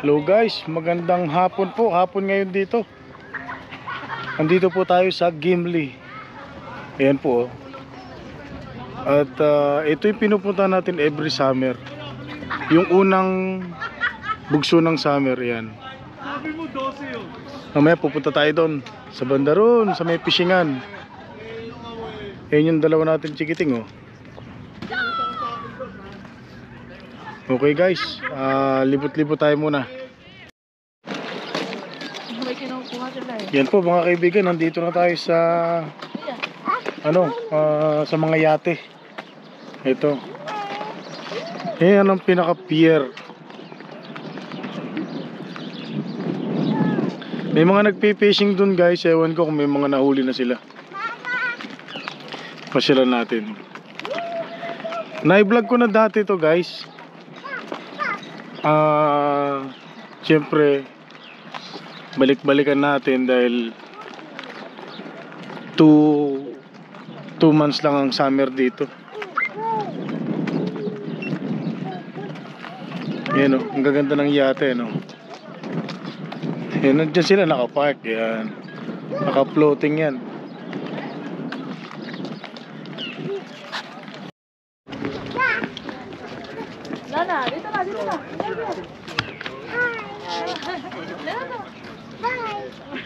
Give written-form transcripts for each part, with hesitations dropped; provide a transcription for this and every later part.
Hello guys, magandang hapon po. Hapon ngayon dito. Andito po tayo sa Gimli. Ayan po. At ito yung pinupunta natin every summer. Yung unang bugso ng summer, yan. Mamaya pupunta tayo doon sa banda ron, sa may pishingan. Ayan yung dalawa natin chikiting, oh. Okay guys, libot-libot tayo muna. Yan po mga kaibigan, nandito na tayo sa sa mga yate. Ito. Yan ang pinaka-pier. May mga nagpi-fishing dun guys, ewan ko kung may mga nahuli na sila. Pasyalan natin. Na-vlog ko na dati to guys. Siyempre balik-balikan natin dahil 2 months lang ang summer dito. Yan o, ang gaganda ng yate, no? Yan, nandiyan sila nakapark. Yan, naka-floating yan. Nana, dito na, dito na. Bye.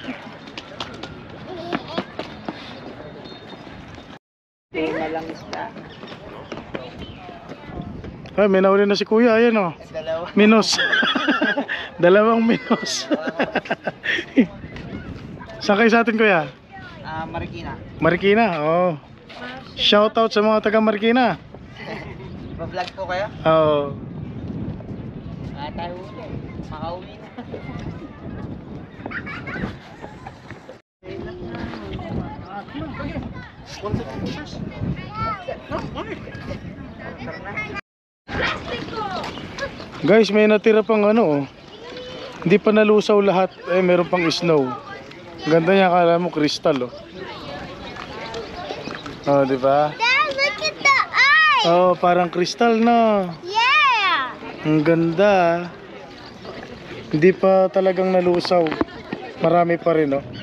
Malang isda. Ay, may nahuli na si kuya, ayan o. Minos. Dalawang minos. Saan kayo sa atin kuya? Marikina. Marikina, oh. Shout out sa mga taga Marikina. Pa-vlog po kayo? Oo. Tayo ulit. Makauwi na. Guys, may natira pang oh. Hindi pa nalusaw lahat. Meron pang snow. Ganda niya, akala mo kristal, oh. Oh, di ba? Dad, look at the eye. Oh, parang kristal na. Yeah. Ang ganda. Hindi pa talagang nalusaw. Marami pa rin, oh.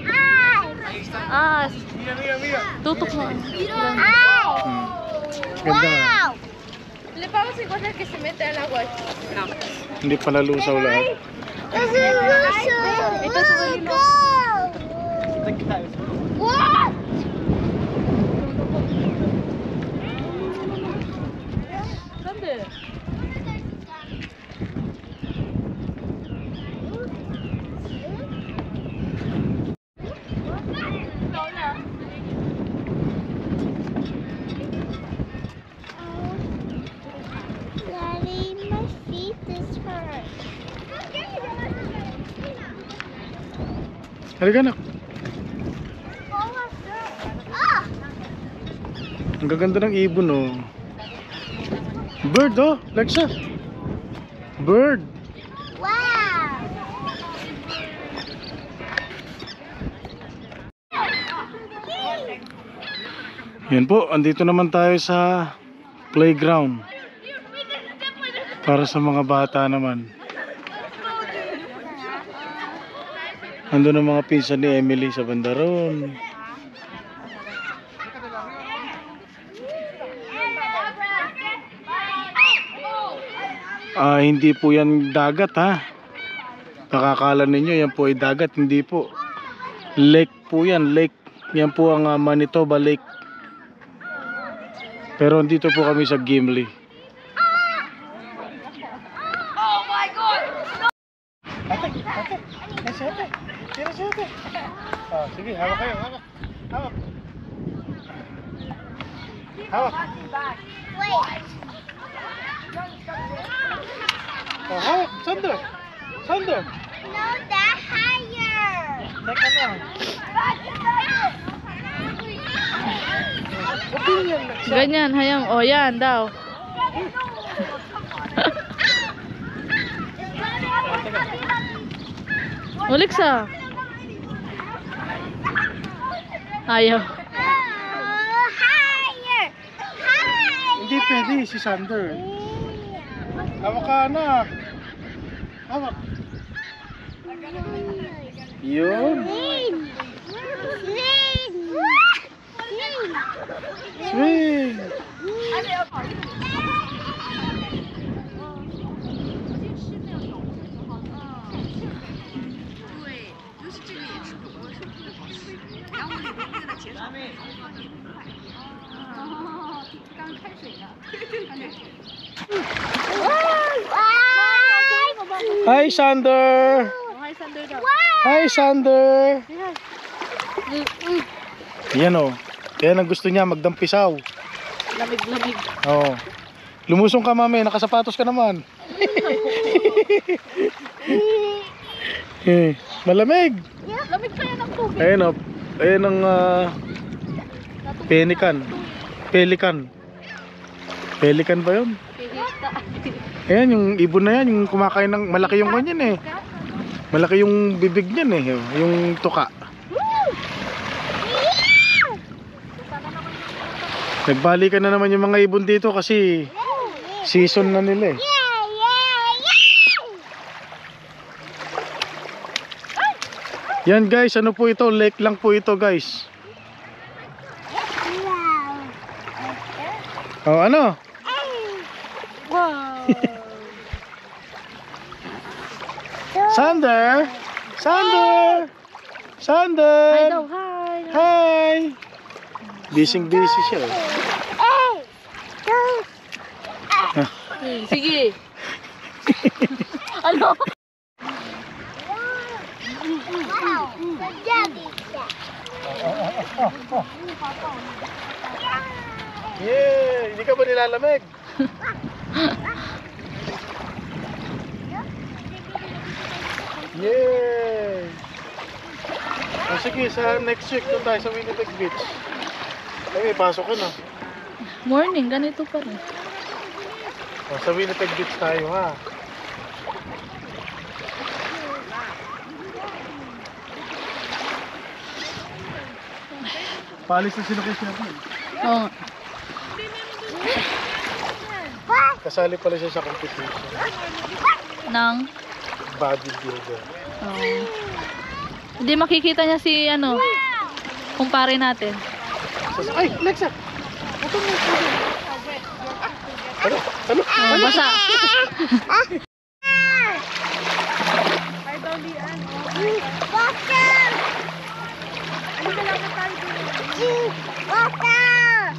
Tutok mo. Ganda nga. Le vamos a encontrar que se mete al agua. Hindi pa nalusaw lahat. Ito sa kanila. What? Sande. Daddy, my feet is hurt. Halika na. Ang gaganda ng ibon, oh. Bird, oh. Like siya. Bird. Wow. Yan po, andito naman tayo sa playground. Para sa mga bata naman. Ando ng mga pinsan ni Emily sa bandaron. Hindi po yan dagat, ha. Nakakala ninyo yan po ay dagat, hindi po. Lake po yan, lake. Yan po ang Manitoba Lake. Pero dito po kami sa Gimli. Oh my God! Ate. Tira si ate. Sige, hawak kayo, hawak. Hawak. Wait. Hawak, Sander. No, that higher. Teka lang. Ganyan, hayang, oh yan daw. Ulik sa. Ayaw. Higher. Hindi pwede si Sander. Hawak ka, anak. Hawak. Yun. Swing. Swing. Swing. Hi, Sander. Hi, Sander. Yan o. Yan ang gusto niya, magdampisaw. Lamig-lamig. Oo. Lumusong ka, mami. Nakasapatos ka naman. Malamig. Lamig kaya ng tubig. Ayan o. Ayan ang pelikan. Pelikan. Pelikan ba yun? Ayan, yung ibon na yan. Yung kumakain ng... Malaki yung kanyan eh. Malaki yung bibig niyan eh. Yung tuka. Nagbalikan na naman yung mga ibon dito kasi season na nila eh. Yan guys, ano po ito? Lake lang po ito guys. Oh, ano? Wow. Sander! Sander! Sander! Hi daw, hi. Hi! Busy siya eh. Sige. Ano? Wow. Good job, Lisa. Yeah! Hindi ka ba nilalamig? Yeah! Oh, sige, sa next week doon tayo sa Winnipeg Beach. Ay, may pasok ka na. Morning, ganito pa rin. Oh, sa Winnipeg Beach tayo ha. Paalis na sila kay Sherman. Oo. Kasali pala siya sa competition. Nang? Bodybuilder. Oo. Hindi makikita niya si ano, kumpare natin. Ay, Alexa! Ano? Oh, basa. Water! Water!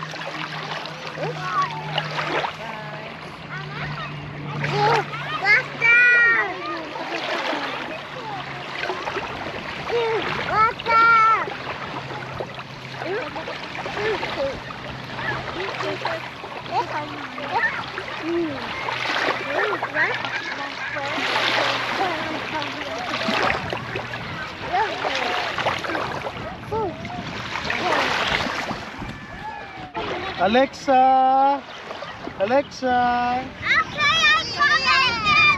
Alexa! Alexa! Okay, I'm coming!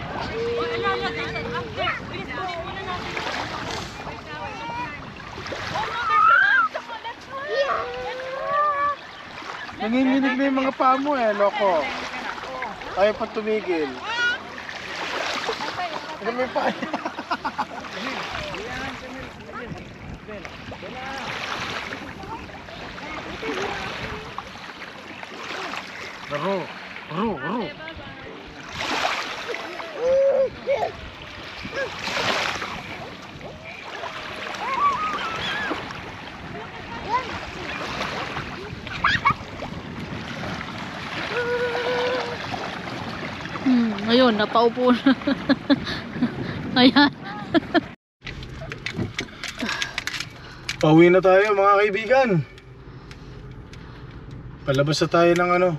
Nanginginig na yung mga paa mo eh, loko. Ayaw pa tumigil. Ano may paa niya? Ro. Ayun, napaupo na. Ayan. Pauwi na tayo mga kaibigan. Palabas na tayo ng ano,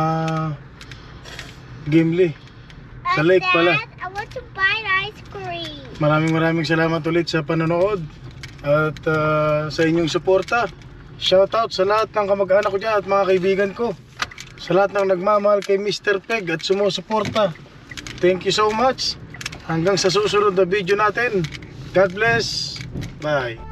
Gimli. Sa lake pala. Dad, I want to buy ice cream. Maraming salamat ulit sa panonood at sa inyong suporta. Shoutout sa lahat ng kamag-anak ko dyan at mga kaibigan ko. Sa lahat ng nagmamahal kay MR.PEG at sumusuporta. Thank you so much. Hanggang sa susunod na video natin. God bless. Bye.